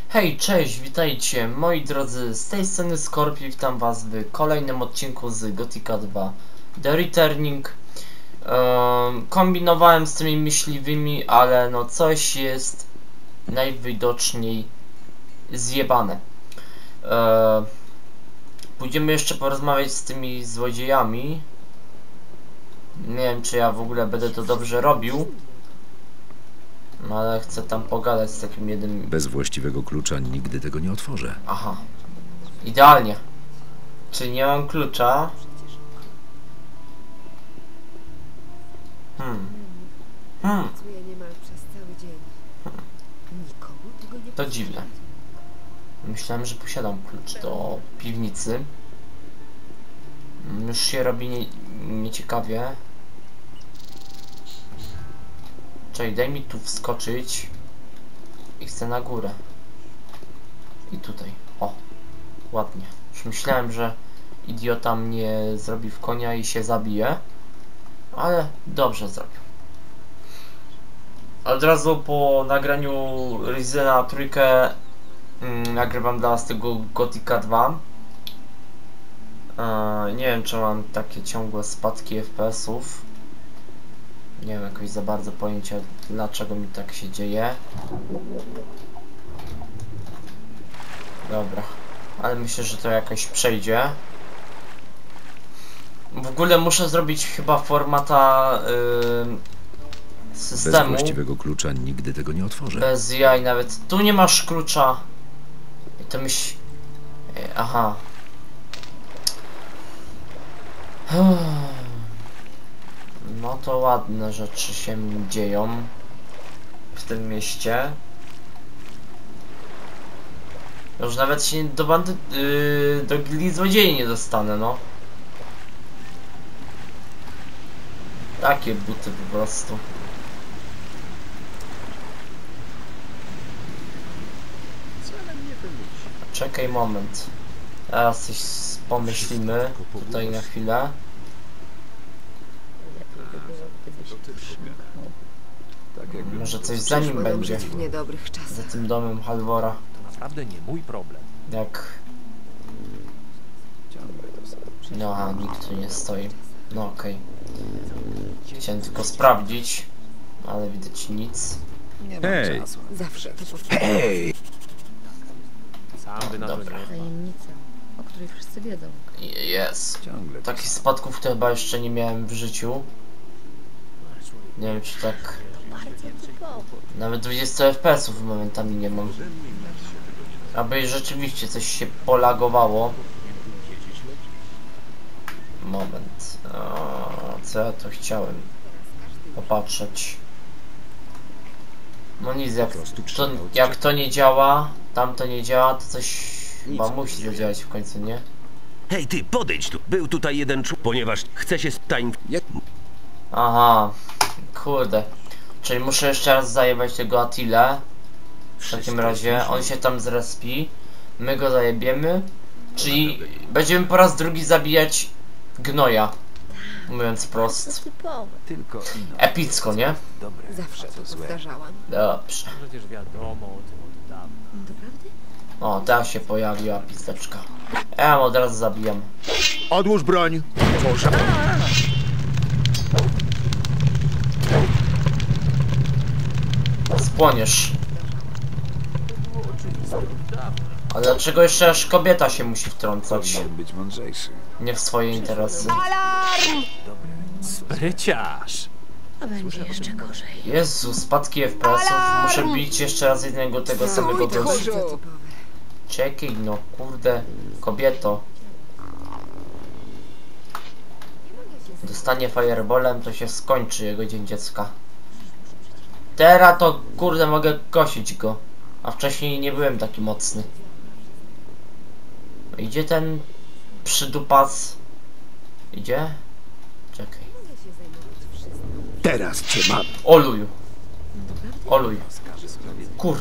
Hej, cześć, witajcie moi drodzy, z tej strony Scorpio, witam was w kolejnym odcinku z Gothica 2 The Returning. Kombinowałem z tymi myśliwymi, ale no coś jest najwidoczniej zjebane. Pójdziemy jeszcze porozmawiać z tymi złodziejami. Nie wiem, czy ja w ogóle będę to dobrze robił. No ale chcę tam pogadać z takim jednym... Bez właściwego klucza nigdy tego nie otworzę. Aha. Idealnie. Czy nie mam klucza? To dziwne. Myślałem, że posiadam klucz do piwnicy. Już się robi nieciekawie. Czekaj, daj mi tu wskoczyć. I chcę na górę. I tutaj. O, ładnie. Już myślałem, że idiota mnie zrobi w konia i się zabije. Ale dobrze zrobił. Od razu po nagraniu Ryzena trójkę nagrywam dla was tego Gothica 2. Nie wiem, czy mam takie ciągłe spadki FPS-ów. Nie wiem jakoś za bardzo pojęcia, dlaczego mi tak się dzieje. Dobra, ale myślę, że to jakoś przejdzie. W ogóle muszę zrobić chyba formata systemu. Bez właściwego klucza nigdy tego nie otworzę. Bez jaj, nawet tu nie masz klucza. I to myśl... Aha. No to ładne rzeczy się dzieją w tym mieście. Już nawet się do bandy... do gildii złodziei nie dostanę, no. Takie buty po prostu. Czekaj moment. Teraz coś pomyślimy tutaj na chwilę. Może coś za nim będzie. Za tym domem Halvora. To naprawdę nie mój problem. Jak... No, a nikt tu nie stoi. No okej. Chciałem tylko sprawdzić, ale widać nic. Hej! Zawsze to powtarzam. Sam by na to Dobra. nie. Tajemnica, o której wszyscy wiedzą. Jest. Takich spadków to chyba jeszcze nie miałem w życiu. Nie wiem, czy tak... Nawet 20 FPS-ów momentami nie mam. Aby rzeczywiście coś się polagowało. Moment. Co ja to chciałem? Popatrzeć. No nic, jak to nie działa, tam to nie działa, to coś chyba musi zadziałać w końcu, nie? Hej ty, podejdź tu. Był tutaj jeden człowiek, ponieważ chce się stajń... Aha, kurde. Czyli muszę jeszcze raz zajebać tego Attilę. W takim razie on się tam zrespi. My go zajebiemy. Czyli będziemy po raz drugi zabijać gnoja. Mówiąc prost. Tylko Epicko, nie? dobre. Zawsze to powtarzałam. Dobrze. Przecież wiadomo o tym od dawna. Doprawdy? O, teraz się pojawiła pisteczka. Ja ją od razu zabijam. Odłóż broń! Spłoniesz. A dlaczego jeszcze aż kobieta się musi wtrącać? Być mądrzejszy. Nie w swoje interesy. Spryciarz! A będzie jeszcze gorzej. Jezu, spadki FPS-ów. Muszę bić jeszcze raz jednego tego samego gościa. Czekaj, no kurde, kobieto. Dostanie fireballem, to się skończy jego dzień dziecka. Teraz to kurde mogę kosić go. A wcześniej nie byłem taki mocny. Idzie ten przydupas? Idzie? Czekaj. Teraz cię mam. Oluj. Oluj. Kur.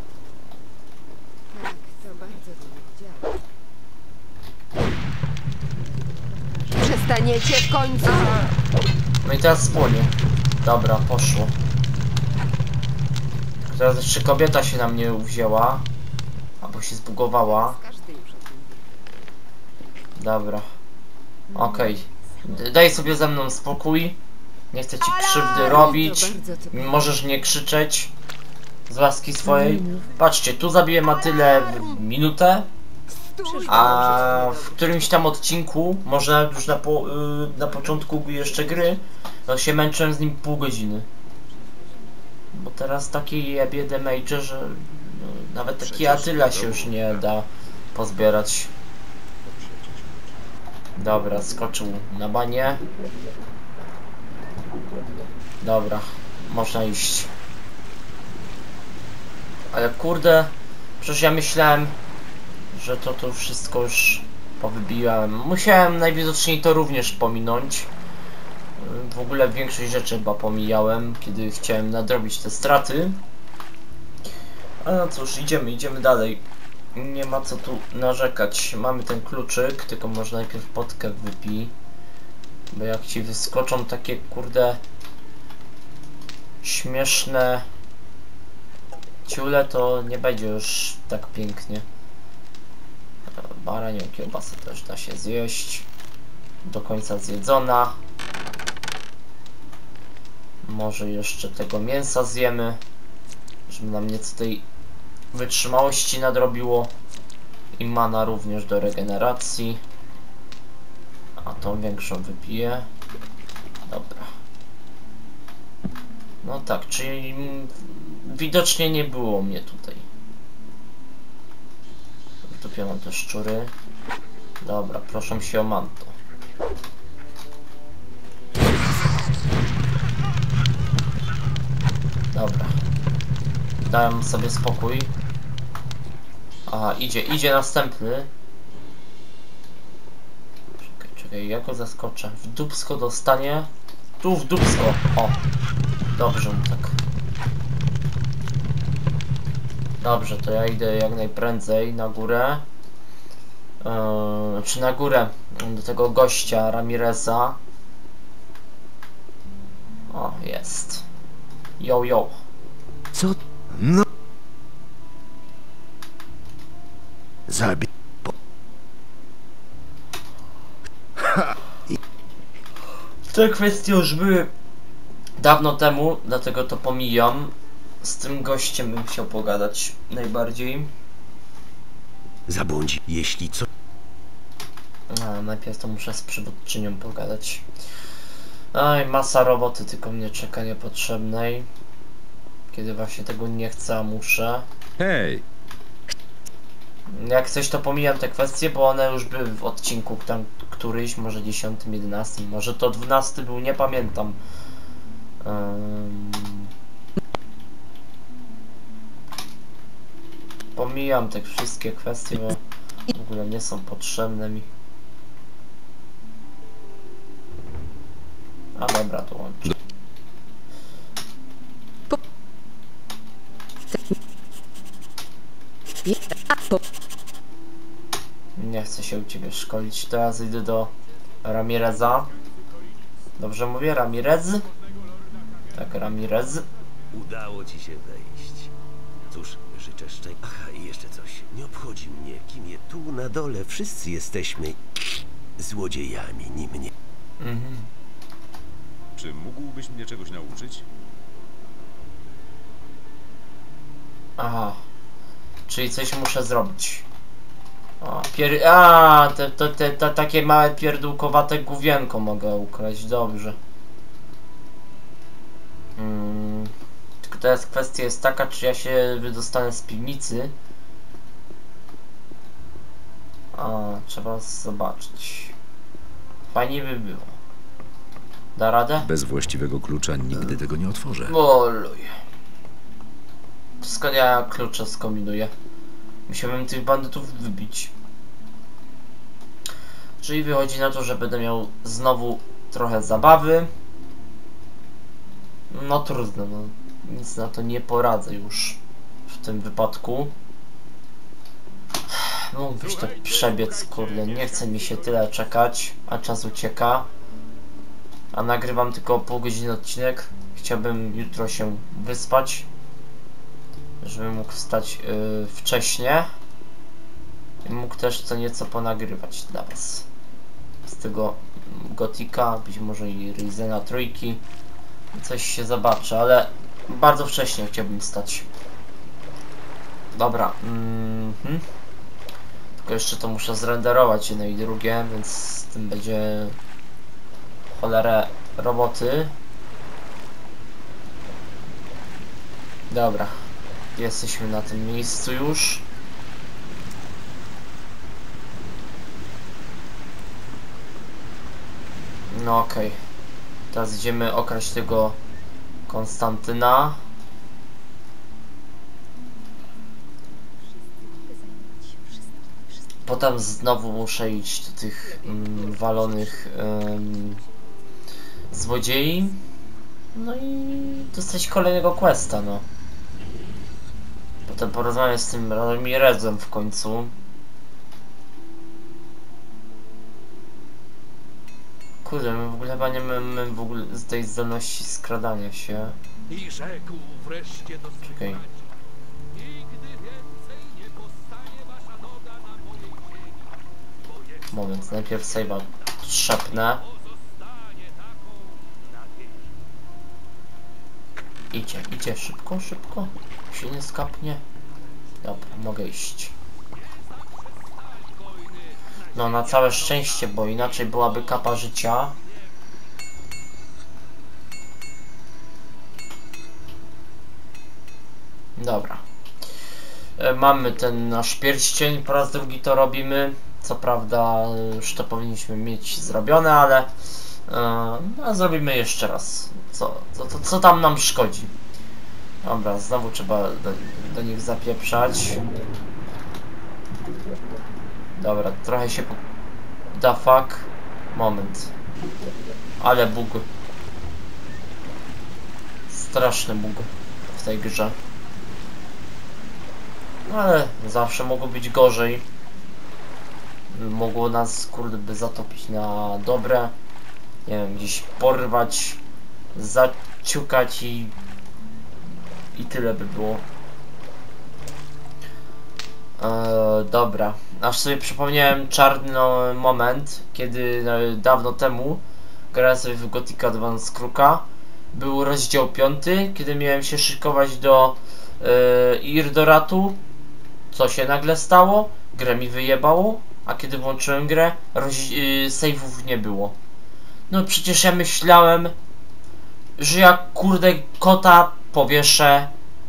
Tak, to bardzo to wiedziałam. Przestaniecie w końcu! No i teraz spłonie. Dobra, poszło. Teraz jeszcze kobieta się na mnie uwzięła. Albo się zbugowała. Każdy już o tym wie. Dobra. Okej. Daj sobie ze mną spokój. Nie chcę ci krzywdy robić. To bardzo to... Możesz nie krzyczeć z łaski swojej. Patrzcie, tu zabiłem Atylę w minutę, a w którymś tam odcinku, może nawet już na początku jeszcze gry, to się męczyłem z nim pół godziny. Bo teraz taki jebie damage, że nawet taki Atyla się już nie da pozbierać. Dobra, skoczył na banie. Dobra, można iść. Ale kurde, przecież ja myślałem, że to wszystko już powybiłem. Musiałem najwidoczniej to również pominąć. W ogóle większość rzeczy chyba pomijałem, kiedy chciałem nadrobić te straty. Ale no cóż, idziemy dalej. Nie ma co tu narzekać. Mamy ten kluczyk, tylko może najpierw potkę wypij. Bo jak ci wyskoczą takie kurde śmieszne ciule, to nie będzie już tak pięknie. Baranią kiełbasę też da się zjeść. Do końca zjedzona. Może jeszcze tego mięsa zjemy, żeby nam nieco tej wytrzymałości nadrobiło. I mana również do regeneracji. A tą większą wypiję. Dobra. No tak, czyli widocznie nie było mnie tutaj. Wtopiono te szczury. Dobra, proszę się o manto. Dobra. Dałem sobie spokój. Aha, idzie następny. Czekaj, ja go zaskoczę. W dupsko dostanie. Tu w dupsko. O. Dobrze mu tak. Dobrze, to ja idę jak najprędzej na górę. Czy na górę do tego gościa Ramireza. O, jest. Yo. Co? No. Zabij. Te kwestie już były dawno temu, dlatego to pomijam. Z tym gościem bym chciał pogadać najbardziej. Zabłądzi, jeśli co... A, najpierw to muszę z przywódczynią pogadać. Oj, masa roboty tylko mnie czeka niepotrzebnej. Kiedy właśnie tego nie chcę, a muszę. Hej! Jak coś to pomijam te kwestie, bo one już były w odcinku tam któryś, może 10, 11, może to 12 był, nie pamiętam. Pomijam te wszystkie kwestie, bo w ogóle nie są potrzebne mi. A dobra, to łączę. Nie chcę się u ciebie szkolić. Teraz idę do Ramireza. Dobrze mówię? Ramirez? Tak, Ramirez. Udało ci się wejść. Cóż, życzę szczęścia. Aha, i jeszcze coś. Nie obchodzi mnie, kim je tu na dole. Wszyscy jesteśmy złodziejami, ni mnie. Mhm. Czy mógłbyś mnie czegoś nauczyć? Aha. Czyli coś muszę zrobić. O, takie małe pierdółkowate główienko mogę ukraść, dobrze. Tylko teraz kwestia jest taka, czy ja się wydostanę z piwnicy. Trzeba zobaczyć. Fajnie by było. Da radę? Bez właściwego klucza nigdy tego nie otworzę. Oluj. Skąd ja klucze skombinuję? Musiałbym tych bandytów wybić. Czyli wychodzi na to, że będę miał znowu trochę zabawy. No trudno, no. Nic na to nie poradzę już w tym wypadku. Mógłbyś to przebiec, kurde. Nie chce mi się tyle czekać, a czas ucieka. A nagrywam tylko pół godziny odcinek. Chciałbym jutro się wyspać, żebym mógł wstać wcześnie. I mógł też co nieco ponagrywać dla was. Z tego Gotika, być może i Ryzena trójki. Coś się zobaczy, ale bardzo wcześnie chciałbym stać. Dobra. Tylko jeszcze to muszę zrenderować jedno i drugie, więc z tym będzie cholerę roboty. Dobra. Jesteśmy na tym miejscu już. No okej. Teraz idziemy okraść tego Konstantyna. Potem znowu muszę iść do tych walonych złodziei. No i dostać kolejnego questa, no. Potem porozmawiam z tym Ramirezem w końcu. Kurde, my w ogóle chyba nie mamy w ogóle z tej zdolności skradania się. I rzekł wreszcie do swych Czekaj. braci. Nigdy więcej nie powstanie wasza noga na mojej ziemi, bo jest Moment, najpierw save'a trzepnę. pozostanie taką na wieki. Idzie, szybko, szybko. Się nie skapnie. Dobra, mogę iść. No na całe szczęście, bo inaczej byłaby kapa życia. Dobra. Mamy ten nasz pierścień, po raz drugi to robimy. Co prawda już to powinniśmy mieć zrobione, ale zrobimy jeszcze raz. Co tam nam szkodzi? Dobra, znowu trzeba do nich zapieprzać. Dobra, trochę się da fuck. Moment. Ale bug. Straszny bug w tej grze. Ale zawsze mogło być gorzej. Mogło nas, kurde, by zatopić na dobre. Nie wiem, gdzieś porwać, zaciukać i tyle by było. Dobra, aż sobie przypomniałem czarny moment, kiedy dawno temu grałem sobie w Gothic Advance Kruka. Był rozdział 5, kiedy miałem się szykować do Irdoratu. Co się nagle stało? Grę mi wyjebało, a kiedy włączyłem grę, save'ów nie było. No przecież ja myślałem, że jak kurde kota powieszę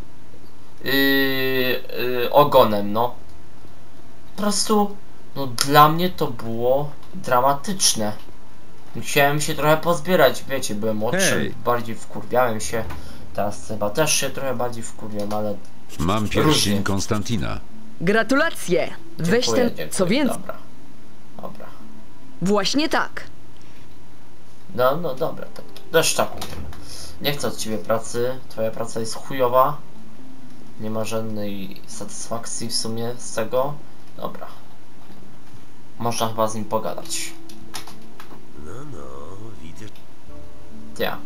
ogonem, no. Po prostu, no dla mnie to było dramatyczne. Musiałem się trochę pozbierać, wiecie, byłem młodszy, Hej. bardziej wkurwiałem się. Teraz chyba też się trochę bardziej wkurwiam, ale Mam Różnie. pierścień Konstantina. Gratulacje! Weź dziękuję, ten, dziękuję. co więcej. Dobra. Właśnie tak. No dobra, to też tak. Nie chcę od ciebie pracy, twoja praca jest chujowa. Nie ma żadnej satysfakcji w sumie z tego. Dobra. Można chyba z nim pogadać. No, widzę. Ja.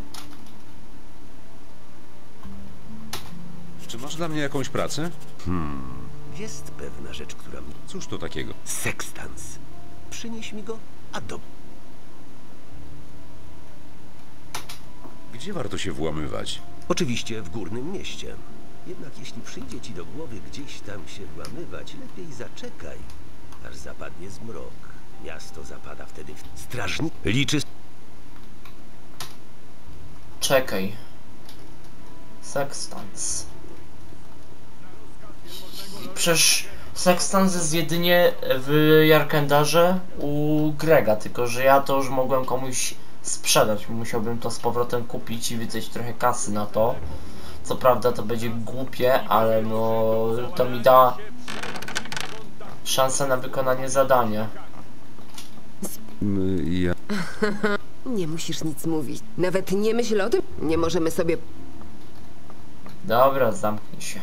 Czy masz dla mnie jakąś pracę? Jest pewna rzecz, która mi... Cóż to takiego? Sekstans. Przynieś mi go, a do... Gdzie warto się włamywać? Oczywiście w górnym mieście. Jednak jeśli przyjdzie ci do głowy gdzieś tam się włamywać, lepiej zaczekaj, aż zapadnie zmrok. Miasto zapada wtedy w... Strażnik liczy... Czekaj. Sextans. Przecież Sextans jest jedynie w Jarkendarze u Grega, tylko że ja to już mogłem komuś sprzedać. Musiałbym to z powrotem kupić i wydać trochę kasy na to. Co prawda to będzie głupie, ale no to mi da szansę na wykonanie zadania. Ja... Nie musisz nic mówić. Nawet nie myśl o tym. Nie możemy sobie... Dobra, zamknij się.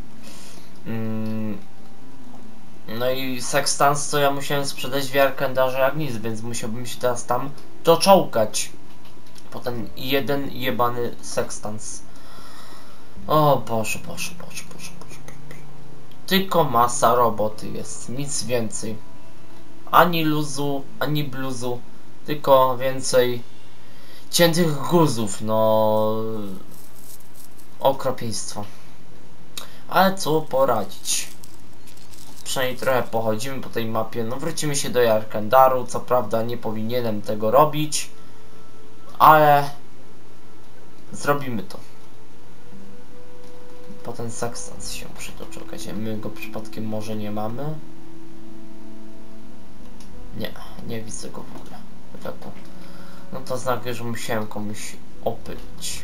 No i Sextans to ja musiałem sprzedać w Jarkendarze jak nic, więc musiałbym się teraz tam doczołgać. Potem jeden jebany Sextans. O Boże. tylko masa roboty jest, nic więcej. Ani luzu, ani bluzu, tylko więcej ciętych guzów, no okropieństwo. Ale co poradzić? Przynajmniej trochę pochodzimy po tej mapie. No wrócimy się do Jarkendaru. Co prawda nie powinienem tego robić, ale zrobimy to. Potem Sextans się przytoczył. My go przypadkiem może nie mamy? Nie widzę go w ogóle. No to znaczy, że musiałem komuś opylić.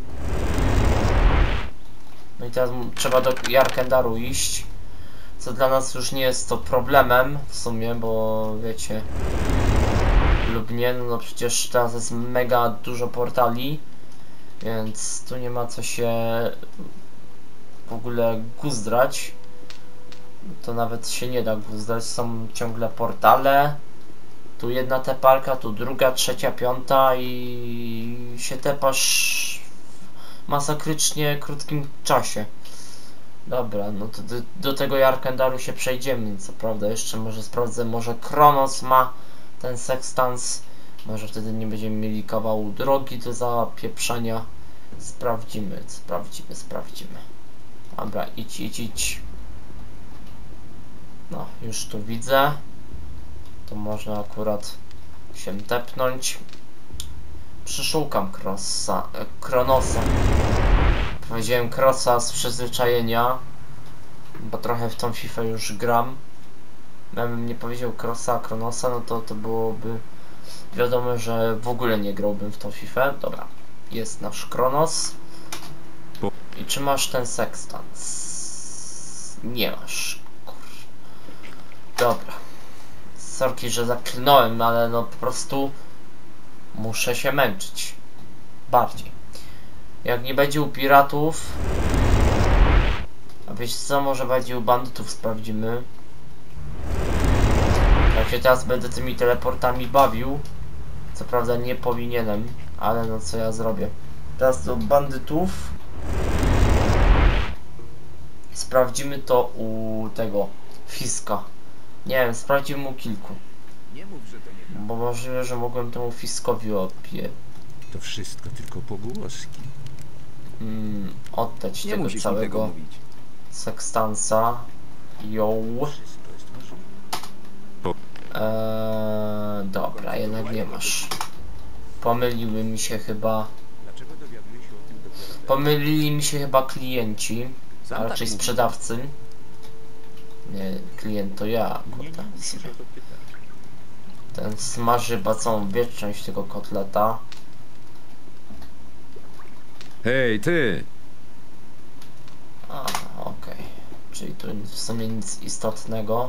No i teraz trzeba do Jarkendaru iść. Co dla nas już nie jest to problemem w sumie, bo wiecie, lub nie, no przecież teraz jest mega dużo portali, więc tu nie ma co się w ogóle guzdrać. To nawet się nie da guzdrać, są ciągle portale. Tu jedna teparka, tu druga, trzecia, piąta i się tepasz w masakrycznie krótkim czasie. Dobra, no to do tego Jarkendaru się przejdziemy, co prawda jeszcze może sprawdzę, może Kronos ma ten Sextans, może wtedy nie będziemy mieli kawału drogi do zapieprzania. Sprawdzimy. Dobra, idź. No, już tu widzę. To można akurat się tepnąć. Przeszukam Kronosa. Powiedziałem Krosa z przyzwyczajenia, bo trochę w tą FIFA już gram. Gdybym nie powiedział Kronosa, no to byłoby wiadomo, że w ogóle nie grałbym w tą FIFA. Dobra, jest nasz Kronos. I czy masz ten Sextans? Nie masz. Dobra. Sorki, że zaklinąłem, ale no po prostu muszę się męczyć. Bardziej. Jak nie będzie u piratów, a wiecie co, może bardziej u bandytów sprawdzimy. Jak się teraz będę tymi teleportami bawił, co prawda nie powinienem, ale no co ja zrobię. Teraz do bandytów. Sprawdzimy to u tego Fiska. Nie wiem, sprawdzimy u kilku. Bo możliwe, że mogłem temu Fiskowi To wszystko tylko pogłoski. oddać tego całego Sextansa. Dobra, jednak nie masz. Pomyliły mi się chyba. Pomylili mi się chyba klienci, a raczej sprzedawcy. Nie, klient to ja, kurde. Ten smaży chyba całą wieczność tego kotleta. Hej, ty! A, okej. Czyli tu w sumie nic istotnego.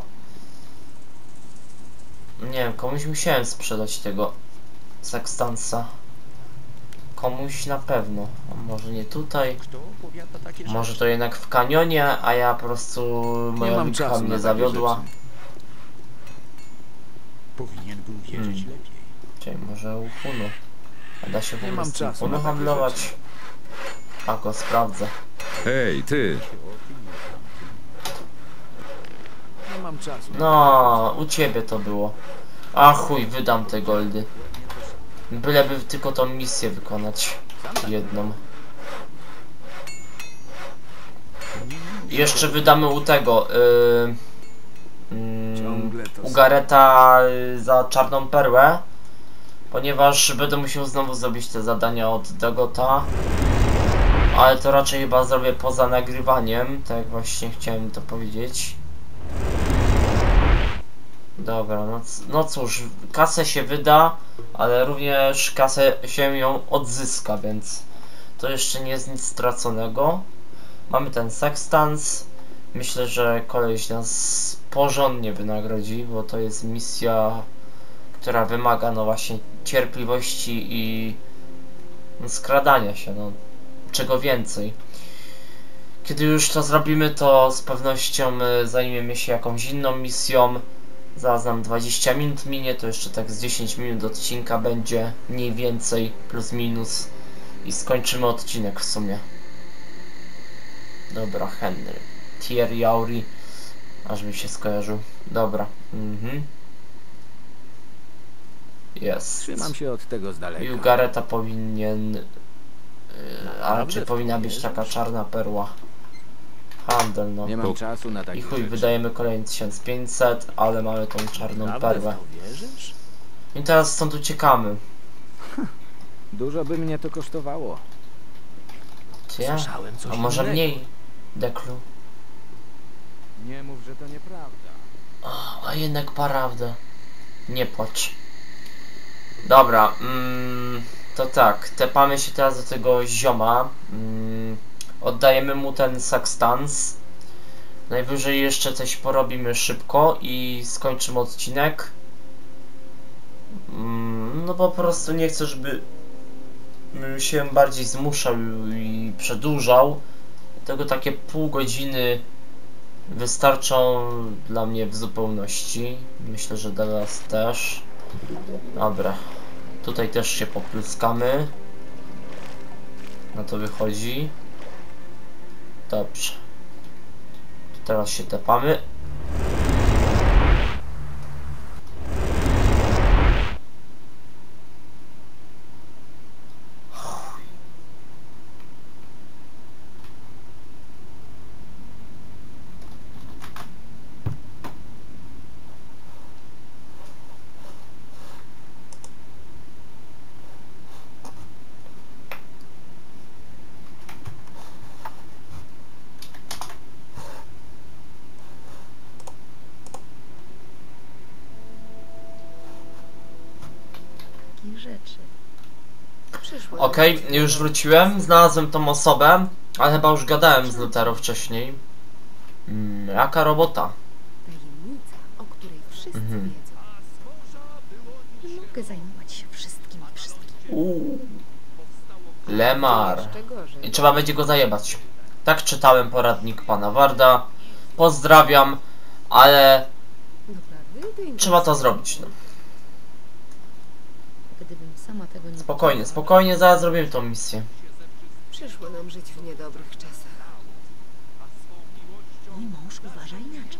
Nie wiem, komuś musiałem sprzedać tego Sextansa. Komuś na pewno. A może nie tutaj. Może to jednak w kanionie, a ja po prostu moja liczba mnie zawiodła. Powinien był wiedzieć lepiej. Czyli może u Hunu. A da się po prostu Hunu handlować? A go sprawdzę. Hej, ty! Nie mam czasu. No, u ciebie to było. A chuj, wydam te goldy. Byleby tylko tą misję wykonać. Jedną. Jeszcze wydamy u tego. U Gareta za czarną perłę. Ponieważ będę musiał znowu zrobić te zadania od Dagota. Ale to raczej chyba zrobię poza nagrywaniem. Tak jak właśnie chciałem to powiedzieć. Dobra, no cóż, kasę się wyda, ale również kasę się ją odzyska, więc to jeszcze nie jest nic straconego. Mamy ten Sextans. Myślę, że koleś nas porządnie wynagrodzi, bo to jest misja, która wymaga no właśnie cierpliwości i skradania się, no czego więcej. Kiedy już to zrobimy, to z pewnością zajmiemy się jakąś inną misją. Zaraz nam 20 minut minie, to jeszcze tak z 10 minut odcinka będzie, mniej więcej, plus minus. I skończymy odcinek w sumie. Dobra, Henry. Thierry Auri. Aż mi się skojarzył. Dobra. Jest. Trzymam się od tego z daleka. I u Gareta powinien... a Naprawdę raczej powinna być taka czarna perła. Handel, no. Nie mam czasu na takie I chuj, rzeczy. wydajemy kolejny 1500, ale mamy tą czarną Naprawdę w perłę. to wierzysz? I teraz stąd uciekamy. Dużo by mnie to kosztowało. Czy ja? Słyszałem coś A może innego. mniej? Deklu. Nie mów, że to nieprawda. A jednak prawda. Nie płacz. Dobra, to tak, tepamy się teraz do tego zioma. Oddajemy mu ten sextans. Najwyżej jeszcze coś porobimy szybko i skończymy odcinek. No po prostu nie chcę, żeby się bardziej zmuszał i przedłużał. Dlatego takie pół godziny wystarczą dla mnie w zupełności. Myślę, że dla was też. Dobra. Tutaj też się popluskamy. Na to wychodzi. Dobrze. Teraz się tepamy. Rzeczy. Przyszło. Okej, już wróciłem. Znalazłem tą osobę, ale chyba już gadałem z Lutero wcześniej. Jaka robota? Tajemnica, o której wszyscy wiedzą. Nie mogę zajmować się wszystkim i wszystkim. Lemar. Jeszcze gorzej. I trzeba będzie go zajebać. Tak czytałem poradnik pana Warda. Pozdrawiam, ale Doprawdy? trzeba to zrobić. No. Gdybym sama tego nie Spokojnie, spokojnie, zaraz zrobimy tą misję. Przyszło nam żyć w niedobrych czasach. Mój mąż uważa inaczej.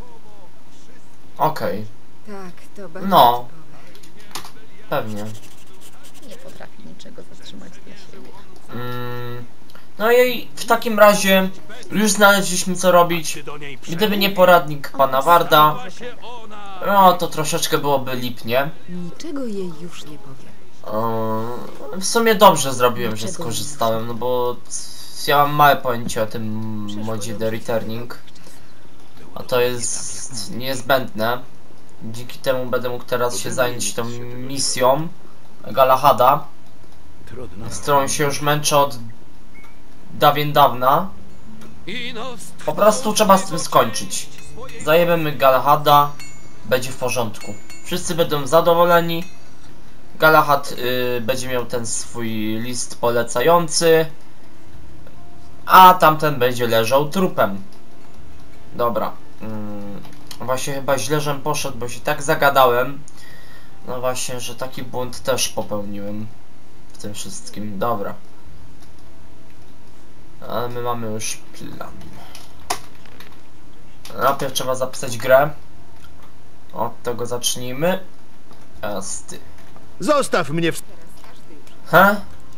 Okej, Tak, to bardzo No. typowe. pewnie. Nie potrafi niczego zatrzymać dla siebie. No i w takim razie już znaleźliśmy co robić. Gdyby nie poradnik pana Warda, no to troszeczkę byłoby lipnie. Niczego jej już nie powiem. W sumie dobrze zrobiłem, że skorzystałem, no bo ja mam małe pojęcie o tym modzie The Returning. A to jest niezbędne. Dzięki temu będę mógł teraz się zająć tą misją Galahada, z którą się już męczę od dawien dawna. Po prostu trzeba z tym skończyć. Zajmiemy Galahada, będzie w porządku. Wszyscy będą zadowoleni. Galahad będzie miał ten swój list polecający, a tamten będzie leżał trupem. Dobra. Właśnie chyba źle, żem poszedł, bo się tak zagadałem. No właśnie, że taki błąd też popełniłem w tym wszystkim. Dobra. Ale my mamy już plan. Najpierw trzeba zapisać grę. Od tego zacznijmy. Jasty. Zostaw mnie w... He?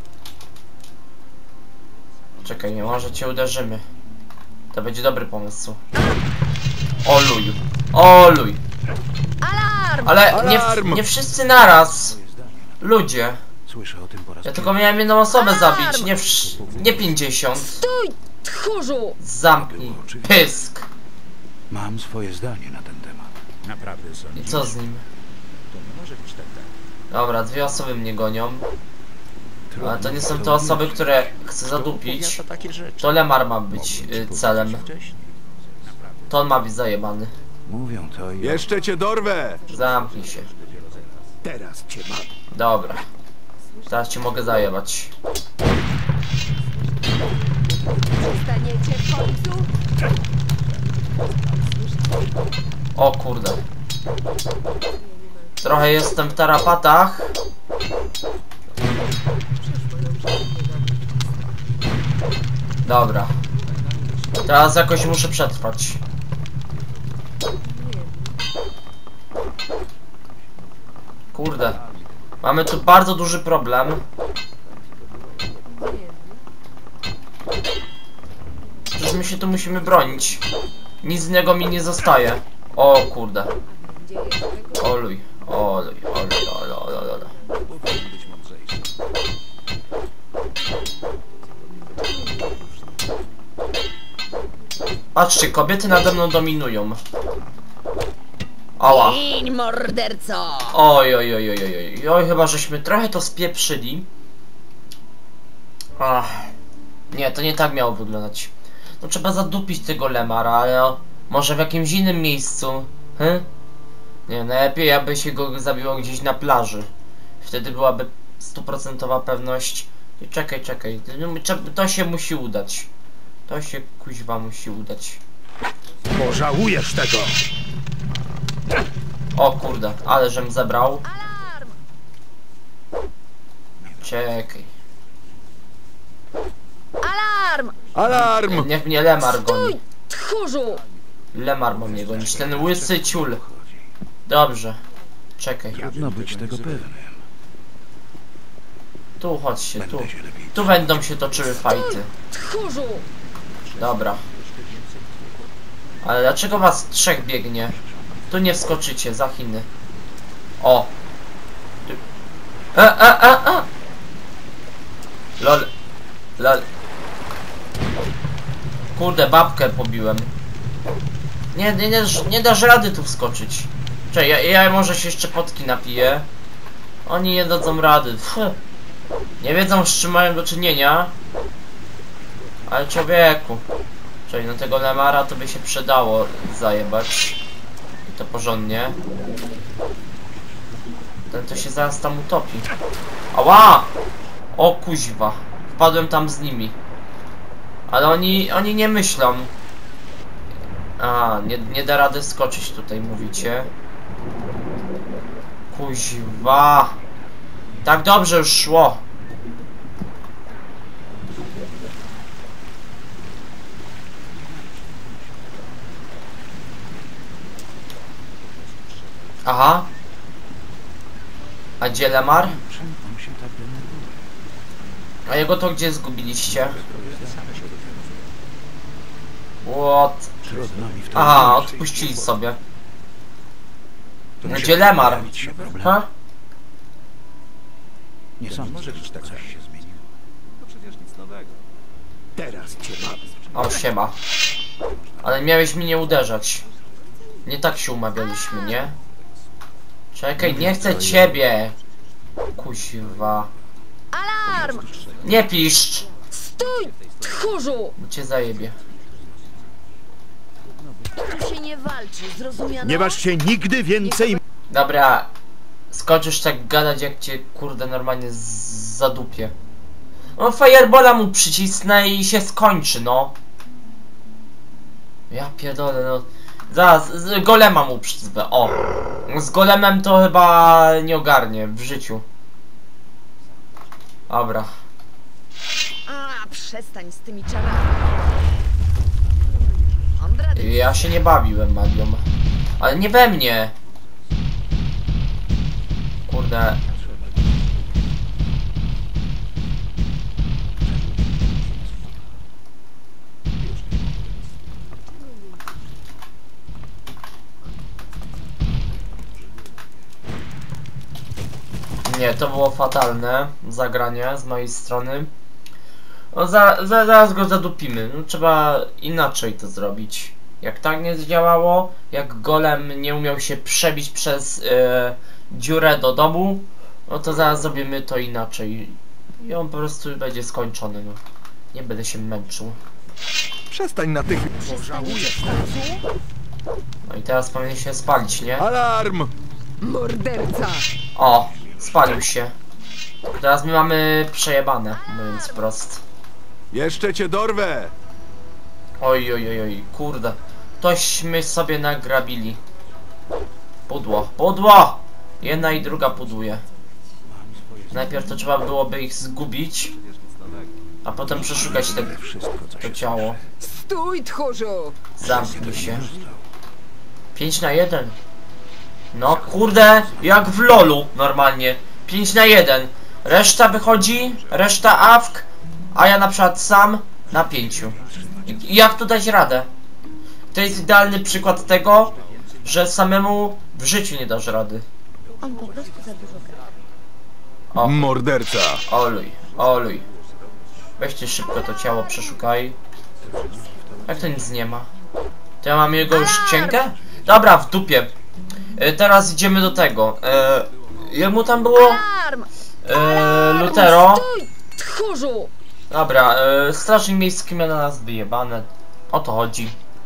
Czekaj, nie może cię uderzymy. To będzie dobry pomysł. Oluj. Oluj. Alarm! Ale Alarm! nie wszyscy naraz. Ludzie. Słyszę o tym po raz Ja tylko miałem jedną osobę Alarm! zabić, nie 50. Stój, tchórzu! Zamknij. Pysk. Mam swoje zdanie na ten temat. Naprawdę I sądzisz? co z nim? To nie może być tak. Dobra, dwie osoby mnie gonią. Ale to nie są te osoby, które chcę zadupić. Takie rzeczy. To Lemar ma być celem. Wcześniej. To on ma być zajebany. Mówią to i... Jeszcze cię dorwę! Zamknij się. Teraz cię mam. Dobra. Teraz cię mogę zajebać. Zostaniecie w końcu? O kurde. Trochę jestem w tarapatach. Dobra. Teraz jakoś muszę przetrwać. Kurde. Mamy tu bardzo duży problem. Przecież my się tu musimy bronić. Nic z niego mi nie zostaje. O kurde. Oluj, oluj, oluj, oluj, oluj, oluj. Patrzcie, kobiety nade mną dominują. Ała. Gin, morderco! Oj, oj, oj, oj, oj, oj, chyba żeśmy trochę to spieprzyli. Ach. Nie, to nie tak miało wyglądać. No trzeba zadupić tego Lemara, ale może w jakimś innym miejscu. Nie, najlepiej aby się go zabiło gdzieś na plaży. Wtedy byłaby 100% pewność. Czekaj, czekaj. To się musi udać. To się kuźwa musi udać. Pożałujesz tego! O kurde, ale żem zebrał. Alarm! Czekaj. Alarm! Alarm! Niech mnie Lemar goni. Tchórzu! Lemar ma mnie gonić. Ten łysy ciul. Dobrze. Czekaj. Trudno być tego pewnym. Tu chodźcie, tu. Będę się lepiej. Tu będą się toczyły fajty. Tchórzu! Dobra. Ale dlaczego was trzech biegnie? Tu nie wskoczycie, za Chiny. O! Lol. Lol. Kurde, babkę pobiłem. Nie dasz rady tu wskoczyć. Czekaj, ja może się jeszcze potki napiję. Oni nie dadzą rady. Nie wiedzą, z czym mają do czynienia. Ale człowieku. Czyli no tego Lemara to by się przydało zajebać. I to porządnie. Ten to się zaraz tam utopi. Ała! O kuźwa. Wpadłem tam z nimi. Ale oni nie myślą. A, nie da rady skoczyć tutaj, mówicie. Kuźwa. Tak dobrze już szło. Aha. A gdzie Lemar? A jego to gdzie zgubiliście? What? Aha, odpuścili sobie. Gdzie Lemar? Ha? Nie sądzę, że tak coś się zmieniło. To przecież nic nowego. Teraz cię mam. O, siema. Ale miałeś mi nie uderzać. Nie tak się umawialiśmy, nie? Czekaj, nie chcę ciebie. Kuźwa. Alarm! Nie piszcz! Stój! Tchórzu! Bo cię zajebie. Tu się nie walczy, zrozumiano? Nie masz się nigdy więcej... Dobra. Skoczysz tak gadać, jak cię kurde normalnie zadupie. No Firebola mu przycisnę i się skończy, no. Ja pierdolę, no. Zaraz, z golema mu przycisnę, o. Z golemem to chyba nie ogarnie w życiu. Dobra. A, przestań z tymi czarami. Mądra decyzja. Ja się nie bawiłem magią. Ale nie we mnie. Kurde. Nie, to było fatalne zagranie z mojej strony. No zaraz go zadupimy. No, trzeba inaczej to zrobić. Jak tak nie zdziałało, jak golem nie umiał się przebić przez dziurę do domu, no to zaraz zrobimy to inaczej. I on po prostu będzie skończony. No. Nie będę się męczył. Przestań natychmiast. Pożałujesz. No i teraz powinien się spalić, nie? Alarm! Morderca! O, spalił się. Teraz my mamy przejebane, mówiąc wprost. Jeszcze cię dorwę! Oj, oj, oj, oj, kurde. Tośmy sobie nagrabili. Pudło, pudło! Jedna i druga pudłuje. Najpierw to trzeba byłoby ich zgubić, a potem przeszukać to ciało. Stój, tchórzu! Zamknij się. 5 na 1. No kurde, jak w lolu normalnie. 5 na 1. Reszta wychodzi, reszta awk, a ja na przykład sam na 5. I jak tu dać radę? To jest idealny przykład tego, że samemu w życiu nie dasz rady. On po prostu za dużo gra. O, Morderca. oluj, oluj. Weźcie szybko to ciało, przeszukaj. Jak to nic nie ma? To ja mam jego już księgę? Dobra, w dupie. Teraz idziemy do tego. Jak mu tam było? Alarm! Lutero. Stój, tchórzu! Dobra, strażnik miejski ma na nas wyjebane. O to chodzi.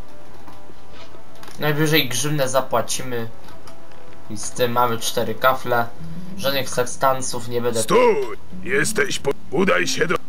Najwyżej grzywnę zapłacimy. I z tym mamy 4 kafle. Żadnych sekstansów nie będę... Stój! Jesteś po... Udaj się do...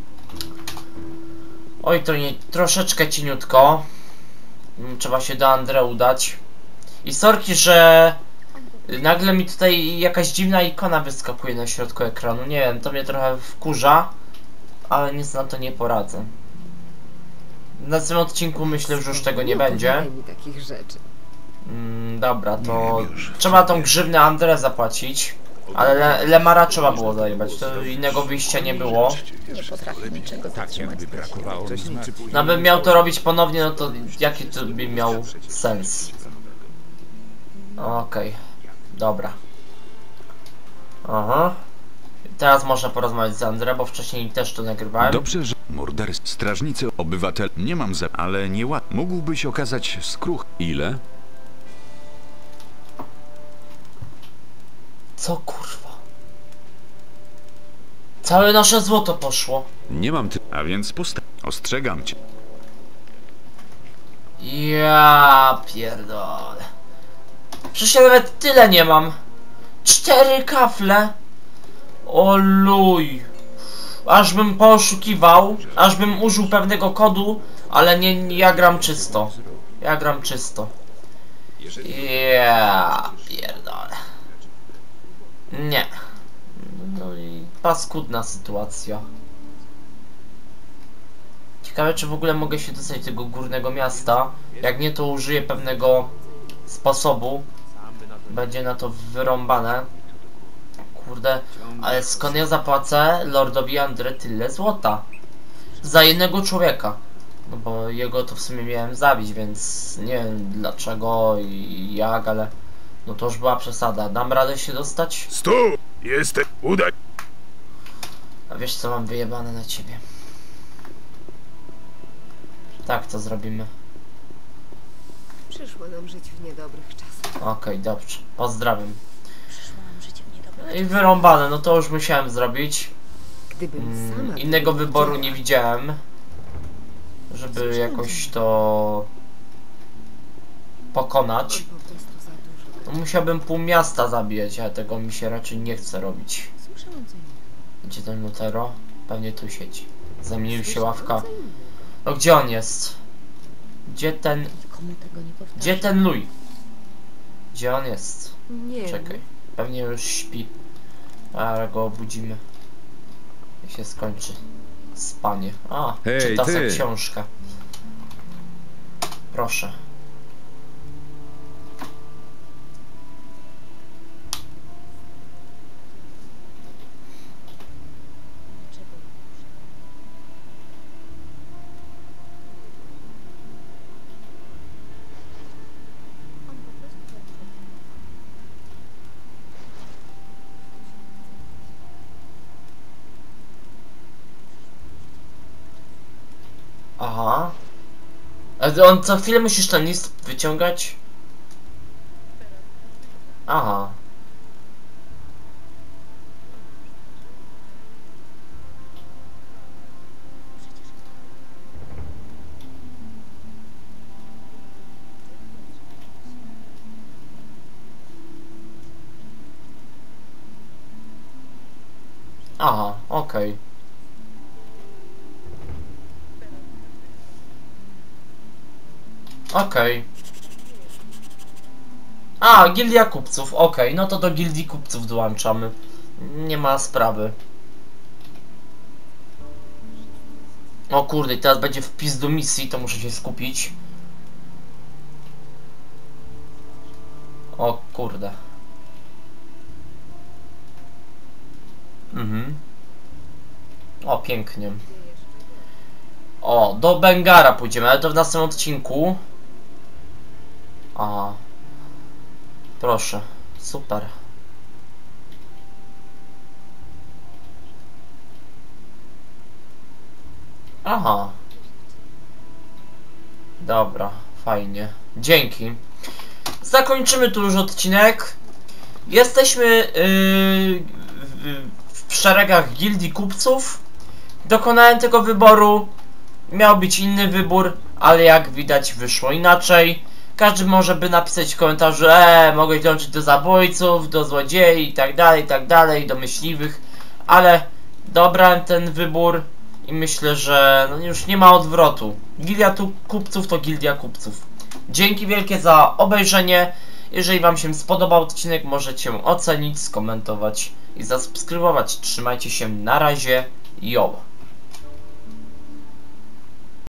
Oj, to nie... troszeczkę cieniutko. Trzeba się do Andre udać. I sorki, że... nagle mi tutaj jakaś dziwna ikona wyskakuje na środku ekranu. Nie wiem, to mnie trochę wkurza. Ale nic na to nie poradzę. Na tym odcinku myślę, że już tego nie będzie. opowiadaj mi takich rzeczy. Dobra, to trzeba tą grzywnę Andre zapłacić. Ale Lemara trzeba było zajebać, to innego wyjścia nie było. Nie potrafi niczego zatrzymać dla siebie. No bym miał to robić ponownie, no to jaki to by miał sens? Okej, dobra. Aha. Teraz można porozmawiać z Andre, bo wcześniej też to nagrywałem. Dobrze, że morderstwo, strażnicy, obywatel, nie mam za... ale nie ład... Mógłbyś okazać skruch. Ile? Co kurwa? Całe nasze złoto poszło. Nie mam ty... A więc ostrzegam cię. Ja pierdolę. Przecież ja nawet tyle nie mam. 4 kafle. O luj. Aż bym poszukiwał, aż bym użył pewnego kodu, ale nie, ja gram czysto. Ja gram czysto. Ja pierdolę. Nie. No i paskudna sytuacja. Ciekawe, czy w ogóle mogę się dostać do tego górnego miasta. Jak nie, to użyję pewnego sposobu. Będzie na to wyrąbane. Kurde, ale skąd ja zapłacę Lordowi Andre tyle złota? Za jednego człowieka. No bo jego to w sumie miałem zabić, więc nie wiem dlaczego i jak, ale... no to już była przesada. Dam radę się dostać? Stój! Jesteś... Udaj... A wiesz co, mam wyjebane na ciebie. Tak to zrobimy. Przyszło nam żyć w niedobrych czasach. Okej, dobrze. Pozdrawiam. Przyszło nam życie w niedobrych. I wyrąbane, no to już musiałem zrobić. Gdybym sama... Innego tego wyboru wiedziała. nie widziałem. Żeby jakoś to... pokonać. On po prostu za dużo. No musiałbym pół miasta zabijać, ale tego mi się raczej nie chce robić. Słyszałam co innego. Gdzie ten Lutero? Pewnie tu siedzi. Zamienił się ławka. Co innego. No gdzie on jest? Gdzie ten... Nikomu tego nie powtarzam. Gdzie ten Louis? Gdzie on jest? Nie. Czekaj. Pewnie już śpi. Ale go obudzimy. Jak się skończy spanie. A, Hej, czyta sobie ty! książkę. Proszę. Aha. A on co chwilę musisz ten list wyciągać? Aha. Aha, okej. Okej. A, gildia kupców, okej, no to do gildii kupców dołączamy. Nie ma sprawy. O kurde, teraz będzie wpis do misji, to muszę się skupić. O kurde. O, pięknie. O, do Bengara pójdziemy, ale to w następnym odcinku. Aha. Proszę, super. Aha. Dobra, fajnie. Dzięki. Zakończymy tu już odcinek. Jesteśmy w szeregach gildii kupców. Dokonałem tego wyboru. Miał być inny wybór, ale jak widać wyszło inaczej. Każdy może by napisać w komentarzu, mogę dołączyć do zabójców, do złodziei i tak dalej, do myśliwych. Ale dobrałem ten wybór i myślę, że no już nie ma odwrotu. Gildia kupców to gildia kupców. Dzięki wielkie za obejrzenie. Jeżeli wam się spodobał odcinek, możecie ocenić, skomentować i zasubskrybować. Trzymajcie się, na razie, jo!